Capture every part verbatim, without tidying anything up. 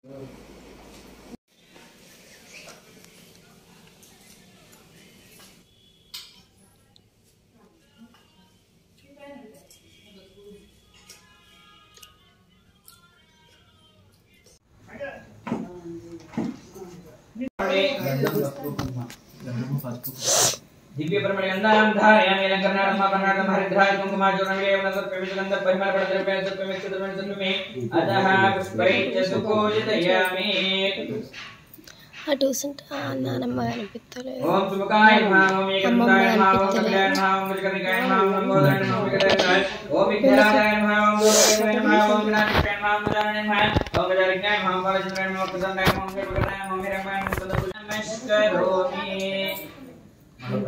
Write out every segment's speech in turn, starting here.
दिव्य परमगंधां धारयामि अलंकरणार्थं कर्णार्थं हरिद्राय कुंकुमाचूर्णं नमस्कृत्य परिमल पड़द्रव्य अतः पुष्पै च सुपूजितयामि अटू संट नानम्मा अनिपित्तले ओम शुभकाय नमः ओम एकदंताय नमः ओम कपिलाय नमः ओम विजयकाय नमः ओम लंबोदराय नमः ओम विकटाय ओम विघ्नराजाय नमः ओम दुर्गाय नमः ओम विनायकाय नमः ओम गजाननाय नमः ओम गजाननाय नमः ओम बालचंद्राय नमः ओम प्रसन्नाय नमः ओम विकटाय नमः ओम हिरण्मयाय नमः ओम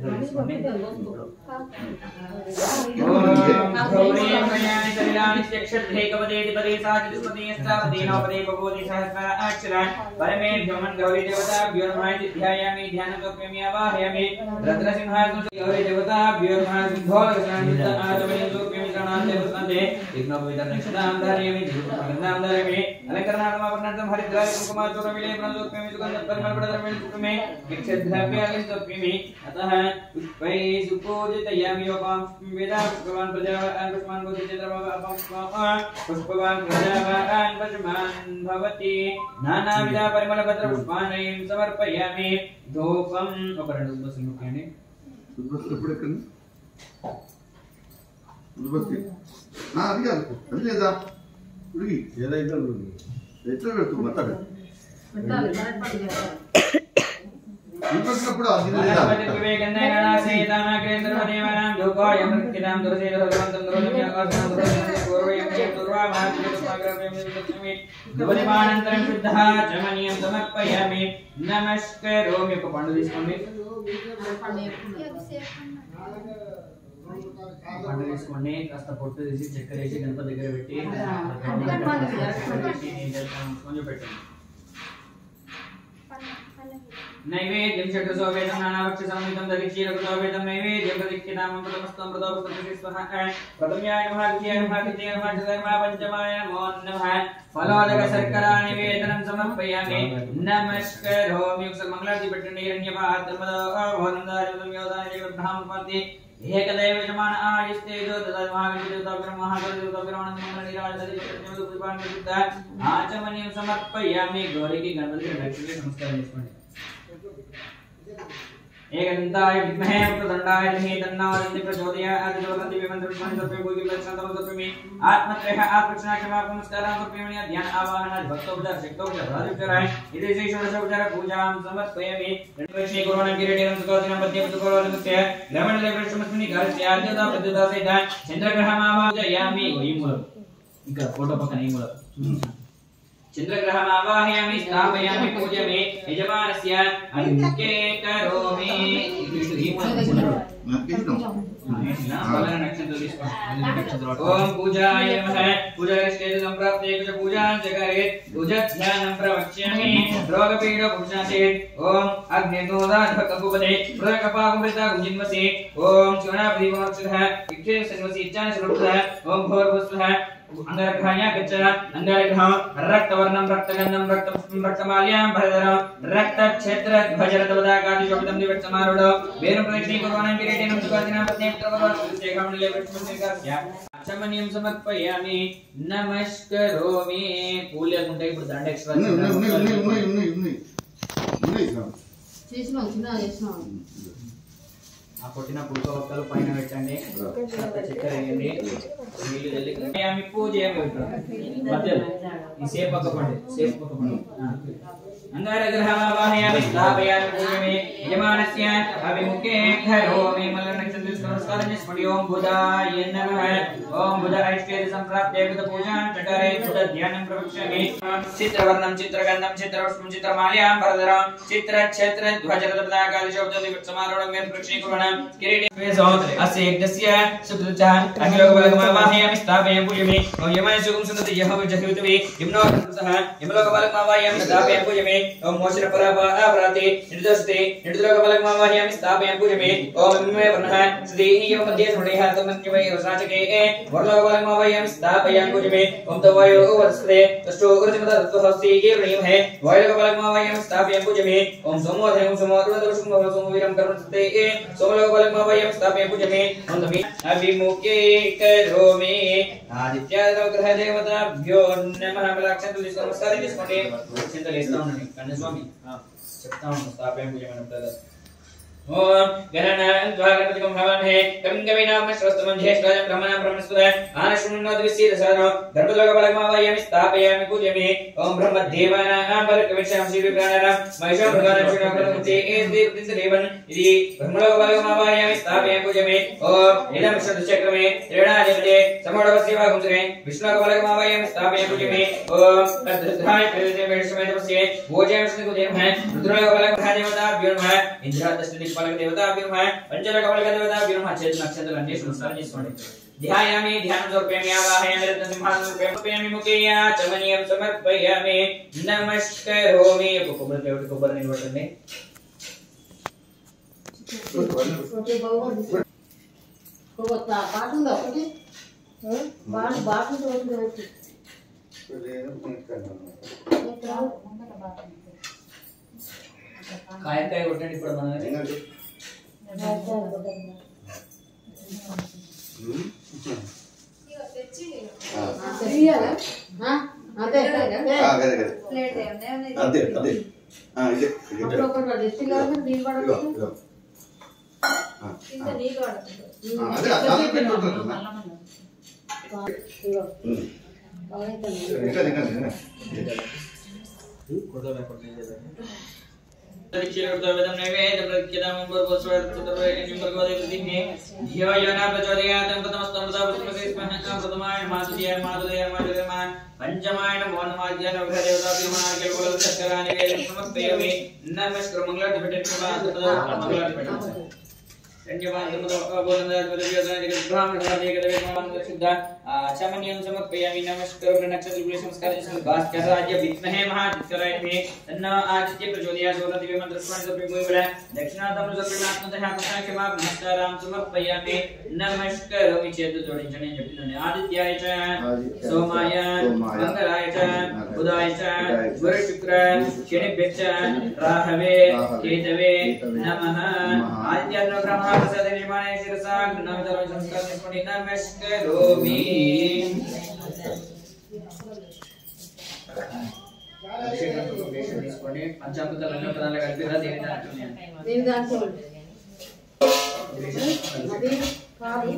गौरी मयानि सलिलानि चक्षुर्धे कवदेति पदे साचिस्पदे स्थापदे नवपदे भगवती सहस्र अक्षरान् परमेभ्यो मन गौरी देवताभ्यो नमः इति ध्यायामि ध्यानतोप्यमि आवाहयामि रुद्रसिंहासनं गौरी देवताभ्यो नमः सिद्धोदकस्नानित आचमनीं तोप्यमि शरणान्ते पुष्पन्ते विघ्नोपवितं नक्षत्रां धारयामि गन्धां धारयामि अलंकरणार्थं आभरणार्थं हरिद्राय कुङ्कुमाचूर्णविलेपनं तोप्यमि सुगन्धपरिमलपटद्रव्येण तोप्यमि विक्षद्रव्यानि तोप्यमि अतः पुष्पै सुपूजितयामि योपां वेदा पुष्पवान् प्रजावान् पुष्पान् भवति चन्द्रमाः पुष्पवान् प्रजावान् पशुमान् भवति नानाविध परिमलपत्र पुष्पाणि समर्पयामि धूपम् अपरणुद्वसमुख्यानि उद्वस्त्रपुडकन् उद्वस्ति हा अदिगा अदिलेदा उडगी ఏదా ఇద్దరు ఉడగి ఎట్లా పెడుతూ మాట్లాడు ఇప్పుడు అదిలేదా వివేకందై నాసేదాన కేంద్ర దేవానాం ధూపాయ మృత్తినాం దురసేద భగవంతం దురజమ్య ఆసనం దురజమ్య పూర్వయం పూర్వా మహాత్మ్య స్వాగ్రవ్యం విచక్షమి దువనిమానంతరం శుద్ధః చమనీయం సమర్పయామి నమస్కరోమి ఒక పండు తీసుకోండి పండు తీసుకోండి కాస్త పొట్టు తీసి చక్కెర వేసి గణపతి దగ్గర పెట్టి కొంచెం పెట్టండి नैवेद्यं षट्सोपेतं नानाभक्ष्यसंयुतं दधिक्षीरकृतोपेतं नैवेद्यं प्रदीक्षितामं प्रथमस्तं प्रथमस्तं प्रथम्याय नमः द्वितीयाय नमः तृतीयाय नमः चतुर्थाय नमः पंचमाय नमो नमः फलोदक शर्करा निवेदनं समर्पयामि नमस्करोमि मंगलारती पट्टण्डे हिरण्यपात्रमदो भवनन्दायं योदाय ब्रह्मपति एकदैव यजमान आयुस्तेजो तथा महाविष्णुदेवता महादेवता ब्रह्मणिराजदरिपुष्पान् आचमनीं समर्पयामि गौरी की गणपति लक्ष्मी नमस्कार చేసుకోండి एकदंताय विद्महे वक्रतुंडाय धीमहि तन्नो दन्ति प्रचोदयात् आदिदेवतां दिव्यमन्त्रपुष्पाणि समर्पयामि भूतिलक्षणं समर्पयामि आत्मत्रयः आत्मरक्षणा क्षमा नमस्कारान् समर्पयामि ध्यान आवाहनात् भक्तोपचार शक्तोपचार राजोपचाराय इति श्री षोडशोपचार पूजां समर्पयामि ऋषि कोरोना किरीटिनं सुखोदिनं पद्यपुत्रकोरोनस्य ग्रहमण्डले वृक्षमस्मिन् घरस्य आद्यता प्रद्युता सहित चन्द्रग्रहमावाहयामि ఈ మూలం ఇంకా ఫోటో పక్కన ఈ మూలం चंद्रग्रहमावाहयामि स्थापयामि पूजयामि यजमानस्य अन्के करोमि ओम पूजाय नमः पूजारिष्टे संप्राप्ते कुछ पूजां चकारे पूजध्यानं प्रवक्ष्यामि रोगपीड पुरुषासे ओम अग्निर्नोदाधकपुपदे प्रकपाकुमृता गुजिन्वसे ओम चूर्णापदीमोक्षः इक्षे सन्वसी इच्छान स्वरूपः ओम भोर्भुस्वः अंगारग्रहाय गच्छ अंगारग्रहं रक्तवर्णं रक्तगन्धं रक्तपुष्पं रक्तमाल्यां भरधरं रक्तक्षेत्र ध्वजरतवदाकादिशोभितं दिवट्समारूढ वेरं प्रदक्षिणे कुर्वाणं किरीटिनं सुखादिनं पत्नीपुत्रवरस्येखमण्डले विष्णुमन्दिरस्य आचमनीं समर्पयामि नमस्करोमि పూలకుంటే ఇప్పుడు దండ ఎక్స్ట్రా ఉన్నాయి ఉన్నాయి ఉన్నాయి ఉన్నాయి ఉన్నాయి ఉన్నాయి చేసినా చిన్న చేసినా ఆ పొట్టిన పుల్క ఒక్కలు పైన పెట్టండి చక్కెర వేయండి నీళ్ళు జల్లి ఆమె పూజ మధ్యలో ఈ సేపు పక్క పండి సేపు పక్క పండి अंगारग्रहमावाहयामि स्थापयामि पूजयामि यजमानस्य अभिमुखे करोमि मलनक्षत्रनमस्कारं स्मरामि ओम बुधाय नमः ओम बुध ऐष्ठ्य संप्राप्ते बुध पूजां चकारे बुध ध्यानं प्रवक्ष्यामि चित्रवर्णं चित्रगन्धं चित्रपुष्पं चित्रमाल्यां भरधरं चित्रक्षेत्र ध्वजरतपदाकादिशोभितं समारोढं प्रक्षिणे कुर्वन् किरीटे सोत्रे अस्य यज्ञस्य सुकृतः अखिलोकबलकमावाहयामि स्थापयामि पूजयामि ओम यमाय सुगम सुन्दते यः विजहितवे यमनो कृतः यमलोकबलकमावाहयामि स्थापयामि पूजयामि ओम मोचन परापराते निर्दोषते निर्दोषकबलकमावाहयामि स्थापयामि पूजयामि ओम मे वर्णः श्रीः यम मध्ये स्मृणेः तमन्यवै रसाचके वरलोकबलकमावाहयामि स्थापयामि पूजयामि ओम तवायो वस्त्रे तष्टो ऊर्जमद तत्त्वहस्ति कीर्णीयं है वायुलोकबलकमावाहयामि स्थापयामि पूजयामि ओम सोमोधयं सोमोदवशं सोमवीरं कर्मसते सोमलोकबलकमावाहयामि स्थापयामि पूजयामि ओम तमे अभिमुखे करोमि आदित्याग्रह देवताभ्यो नमः बलाक्षंतु नमस्काరం చేసుకోండి చింతలు ఇస్తా ఉండండి కన్న స్వామి చెప్తా ఉంటాం స్థాపయామి పూజయామి అంటారు ओम गणनां द्वागणपतिकं भवामहे कविं कवीनां श्रवस्तमं ज्येष्ठाजं ब्रह्मणां ब्रह्मस्पद आनशृण्वद्विसीदसानो गर्भलोकबलकमावाहयामि स्थापयामि पूजयामि ओम ब्रह्मदेवानां बलकविषां श्रीविप्राणानां महिषं भृगानां श्रीनामकृते एस्देवतिदेवन् इति ब्रह्मलोकबलकमावाहयामि स्थापयामि पूजयामि ओम इदं विष्णुचक्रमे त्रिणादिपदे समोढवस्यवागुंसरे विष्णुलोकबलकमावाहयामि स्थापयामि पूजयामि ओम तद्धाय प्रवेशे वैष्णवेदवस्ये भोजयामि विष्णुदेवः रुद्रलोकबलकदेवताभ्यो नमः इंद्रादष्टि पालक देवता अभिनमः पंचलोक पालक देवता अभिनमः चेत नक्षत्र अन्य संस्कार చేసుకోండి ध्यायामि ध्यानं समर्पयामि आवाहयामि रत्नसिंहासनं समर्पयामि मुखेया चमनीयं समर्पयामि नमस्करोमि कोबर देवता कोबर నిలబడండి కొత్త బాటుందా ఒకటి బాటు బాటు ఒకటి ఒకటి కాయకాయ కొట్టండి ఇప్పుడు మనని అదే అదే అదే दक्षिणोत्तरवेदं नैवेद्यं प्रत्यदामं पूर्वस्वरतुतर्वैकं भगवदेवतिः धियो यो न प्रचोदयातं प्रथमस्तं प्रथमस्तं प्रथमाय मातुर्य मातुर्य मातुर्यमा पंचमाय नमो नमाज्ञान भगदेवताभिमानके कुलचक्रानि वेदं समर्पयामि नमस्कार मंगलाधिपतिर्भवा मंगलाधिपतिर्भवा धन्यवाद सामान्यं समर्पयामि नमस्कार नक्षत्रकुले संस्कारं भास्कराय विद्महे महादित्याय धीमहि तन्नो आदित्य प्रचोदयात् सोमदिव्य मंत्रस्मरणं समर्पयामि दक्षिणातं सर्वनात्मतः क्षमा नमस्कारां समर्पयामि नमस्कारोमि चेत् जोडिंचने जपिनने आदित्याय च सोमाय मंगलाय च बुधाय च गुरु शुक्र शनिभ्यः च राहवे केतवे नमः आदित्यानुग्रहः प्रसाद निर्माणे शिरसा गुणावतार संस्कार निष्पन्ने नमस्करोमि अभिषेकं తీసుకొని పంచామృతాలను ప్రధానంగా కలిపిరా దేని దాంట్లో దేని దాంట్లో అది కాదు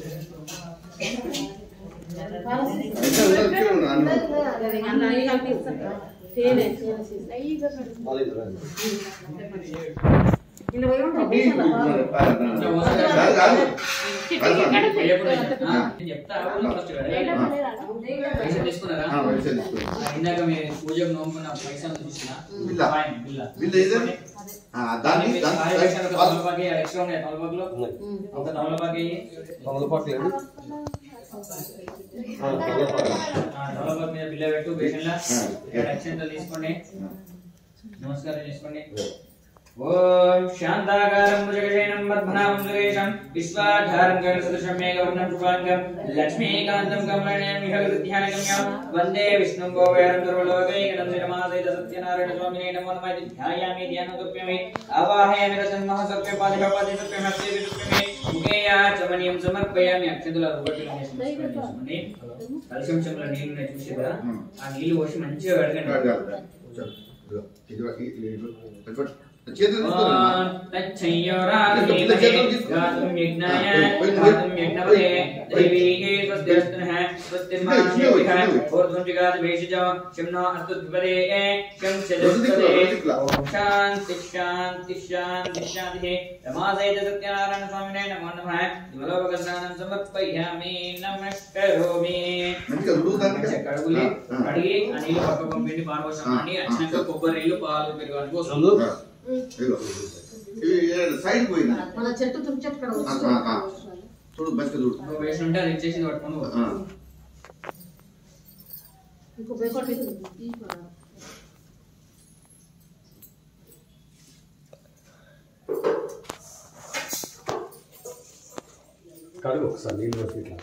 అన్నీ కలిపిస్తా తేనె ఇలా పోయి ఉంటుంది చెప్తా ఫస్ట్ తీసుకున్నారా ఇందాక మీరు పూజకు నోముకున్న పైసలు తీసుకున్నా తమలపాకి ఎక్స్ట్రా ఉన్నాయి తమలపాకులో ఒక తమలపాకి తమలపాకు మీద బిల్ల పెట్టు బేషన్లా అక్షంతలు తీసుకోండి నమస్కారం చేసుకోండి ओम शांताकारं भुजगशयनं पद्मनाभं सुरेशं विश्वाधारं गगनसदृशं मेघवर्णं शुभांगं लक्ष्मीकान्तं कमलनयनं विहगध्यानगम्यं वन्दे विष्णुं भोगवयं सर्वलोकैकं श्रीरमासहित सत्यनारायण स्वामिने नमो नमः ध्यायामि ध्यानोत्प्यमे आवाहयामि रसन्महसर्प्यपादिभपादिसर्प्यमस्तेविसर्प्यमे मुखेया चमनीयं समर्पयामि अक्षन्तुल रुवट्टिलने कलशं చెంబుల నీళ్లు ఉన్నాయి చూసిరా ఆ నీళ్లు పోసి మంచిగా కడగండి కడిగి అనిల్ పక్క పంపిండి పారవసాన్ని అచ్చినాక కొబ్బరి నీళ్లు పాలు పెరుగు Digo. సైడ్ పోయింది మన చెట్టు తుమ్మి చెట్టు ఇక్కడ చూడు బస్ చూడు వేసి ఉంటే అది ఇచ్చేసి పట్టుకొని ఇంకో బెస్ట్ కడుగు ఒకసారి నీళ్ళు పోసి ఇట్లా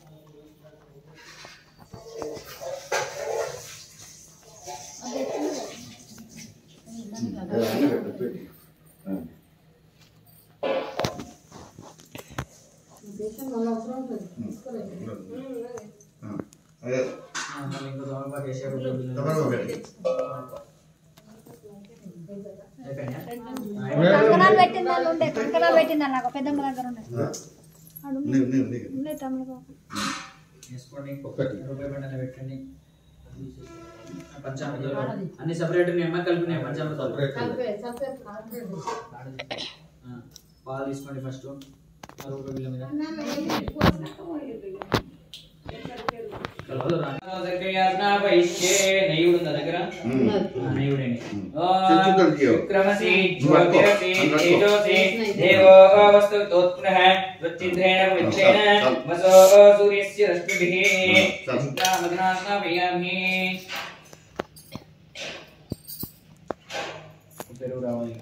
కంకణాలు పెట్టిందని ఉండే కంకణాలు పెట్టిందని నాకు పెద్దమ్మ దగ్గర ఉండే ఉండే తమ్ముడు పెట్టండి పంచామృతాలు అన్ని సపరేట్ అమ్మ కలిపినాయి పంచామృతాలు పాలు తీసుకోండి ఫస్ట్ పెరుగు రావాలి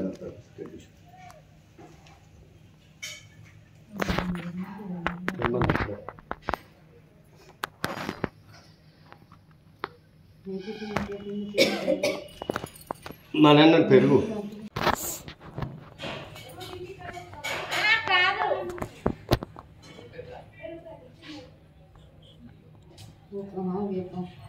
మా నాన్న పెరుగు కాదు